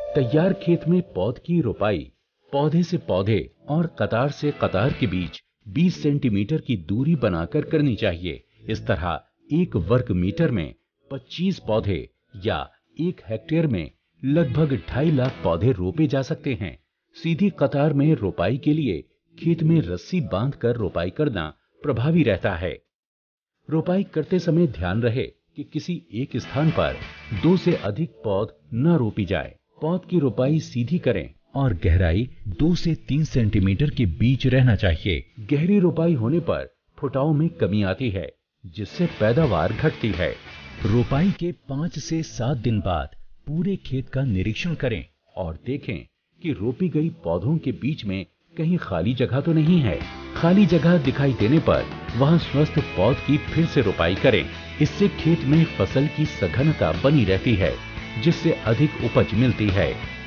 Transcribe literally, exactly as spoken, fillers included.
तैयार खेत में पौध की रोपाई पौधे से पौधे और कतार से कतार के बीच बीस सेंटीमीटर की दूरी बनाकर करनी चाहिए। इस तरह एक वर्ग मीटर में पच्चीस पौधे या एक हेक्टेयर में लगभग ढाई लाख पौधे रोपे जा सकते हैं। सीधी कतार में रोपाई के लिए खेत में रस्सी बांधकर रोपाई करना प्रभावी रहता है। रोपाई करते समय ध्यान रहे कि किसी एक स्थान पर दो से अधिक पौध न रोपी जाए। पौध की रोपाई सीधी करें और गहराई दो से तीन सेंटीमीटर के बीच रहना चाहिए। गहरी रोपाई होने पर फुटाव में कमी आती है, जिससे पैदावार घटती है। रोपाई के पाँच से सात दिन बाद पूरे खेत का निरीक्षण करें और देखें कि रोपी गई पौधों के बीच में कहीं खाली जगह तो नहीं है। खाली जगह दिखाई देने पर वहां स्वस्थ पौध की फिर से रोपाई करें। इससे खेत में फसल की सघनता बनी रहती है, जिससे अधिक उपज मिलती है।